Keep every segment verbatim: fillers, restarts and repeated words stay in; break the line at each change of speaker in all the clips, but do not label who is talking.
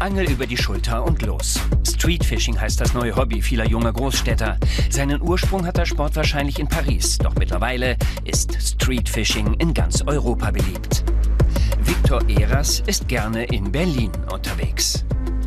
Angel über die Schulter und los. Streetfishing heißt das neue Hobby vieler junger Großstädter. Seinen Ursprung hat der Sport wahrscheinlich in Paris, doch mittlerweile ist Streetfishing in ganz Europa beliebt. Viktor Eras ist gerne in Berlin unterwegs.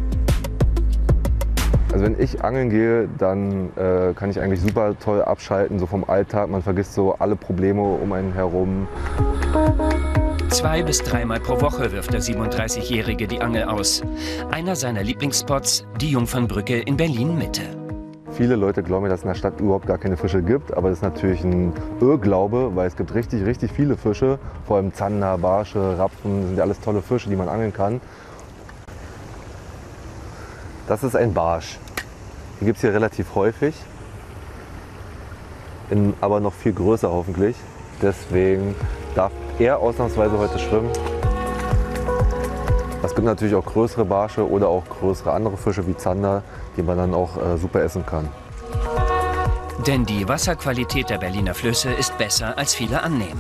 Also wenn ich angeln gehe, dann äh, kann ich eigentlich super toll abschalten, so vom Alltag. Man vergisst so alle Probleme um einen herum.
Zwei bis dreimal pro Woche wirft der siebenunddreißigjährige die Angel aus. Einer seiner Lieblingsspots, die Jungfernbrücke in Berlin-Mitte.
Viele Leute glauben, dass es in der Stadt überhaupt gar keine Fische gibt, aber das ist natürlich ein Irrglaube, weil es gibt richtig, richtig viele Fische. Vor allem Zander, Barsche, Rapfen, das sind ja alles tolle Fische, die man angeln kann. Das ist ein Barsch. Den gibt es hier relativ häufig, in, aber noch viel größer hoffentlich. Deswegen darf er ausnahmsweise heute schwimmen. Es gibt natürlich auch größere Barsche oder auch größere andere Fische wie Zander, die man dann auch äh, super essen kann.
Denn die Wasserqualität der Berliner Flüsse ist besser, als viele annehmen.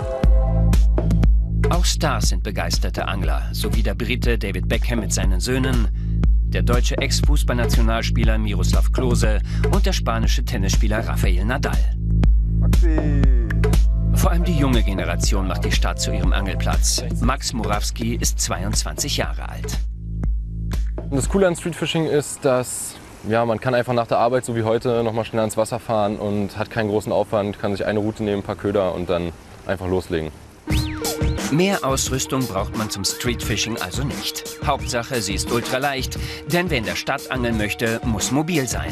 Auch Stars sind begeisterte Angler, so wie der Brite David Beckham mit seinen Söhnen, der deutsche Ex-Fußballnationalspieler Miroslav Klose und der spanische Tennisspieler Rafael Nadal.
Maxi.
Vor allem die junge Generation macht die Stadt zu ihrem Angelplatz. Max Murawski ist zweiundzwanzig Jahre alt.
Das Coole an Streetfishing ist, dass ja, man kann einfach nach der Arbeit, so wie heute, noch mal schnell ans Wasser fahren und hat keinen großen Aufwand, kann sich eine Route nehmen, ein paar Köder und dann einfach loslegen.
Mehr Ausrüstung braucht man zum Streetfishing also nicht. Hauptsache, sie ist ultraleicht, denn wer in der Stadt angeln möchte, muss mobil sein.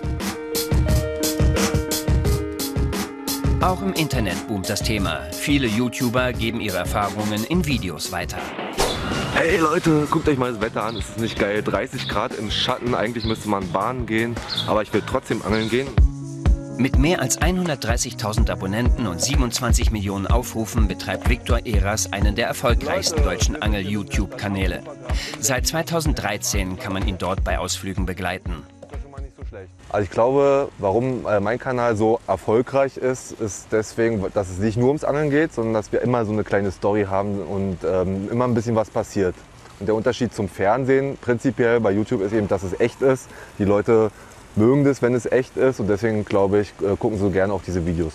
Auch im Internet boomt das Thema. Viele YouTuber geben ihre Erfahrungen in Videos weiter.
Hey Leute, guckt euch mal das Wetter an, es ist nicht geil. dreißig Grad im Schatten, eigentlich müsste man baden gehen, aber ich will trotzdem angeln gehen.
Mit mehr als hundertdreißigtausend Abonnenten und siebenundzwanzig Millionen Aufrufen betreibt Viktor Eras einen der erfolgreichsten deutschen Angel-YouTube-Kanäle. Seit zweitausenddreizehn kann man ihn dort bei Ausflügen begleiten.
Also ich glaube, warum mein Kanal so erfolgreich ist, ist deswegen, dass es nicht nur ums Angeln geht, sondern dass wir immer so eine kleine Story haben und ähm, immer ein bisschen was passiert. Und der Unterschied zum Fernsehen prinzipiell bei YouTube ist eben, dass es echt ist. Die Leute mögen das, wenn es echt ist, und deswegen, glaube ich, gucken sie so gerne auch diese Videos.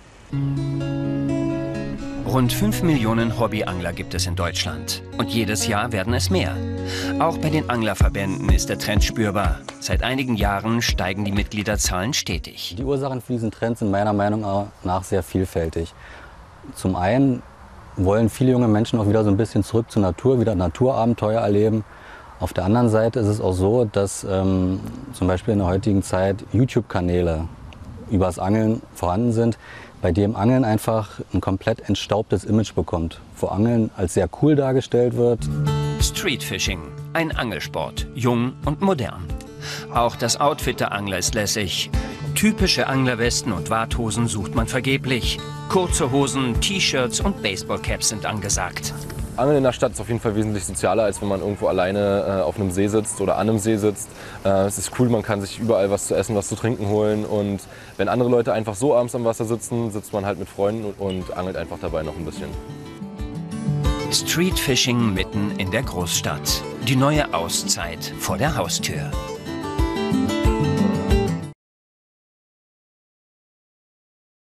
Rund fünf Millionen Hobbyangler gibt es in Deutschland. Und jedes Jahr werden es mehr. Auch bei den Anglerverbänden ist der Trend spürbar. Seit einigen Jahren steigen die Mitgliederzahlen stetig.
Die Ursachen für diesen Trend sind meiner Meinung nach sehr vielfältig. Zum einen wollen viele junge Menschen auch wieder so ein bisschen zurück zur Natur, wieder Naturabenteuer erleben. Auf der anderen Seite ist es auch so, dass ähm, zum Beispiel in der heutigen Zeit YouTube-Kanäle übers Angeln vorhanden sind, bei dem Angeln einfach ein komplett entstaubtes Image bekommt, wo Angeln als sehr cool dargestellt wird.
Streetfishing, ein Angelsport, jung und modern. Auch das Outfit der Angler ist lässig. Typische Anglerwesten und Warthosen sucht man vergeblich. Kurze Hosen, T-Shirts und Baseballcaps sind angesagt.
Angeln in der Stadt ist auf jeden Fall wesentlich sozialer, als wenn man irgendwo alleine äh, auf einem See sitzt oder an einem See sitzt. Äh, es ist cool, man kann sich überall was zu essen, was zu trinken holen. Und wenn andere Leute einfach so abends am Wasser sitzen, sitzt man halt mit Freunden und, und angelt einfach dabei noch ein bisschen.
Streetfishing mitten in der Großstadt. Die neue Auszeit vor der Haustür.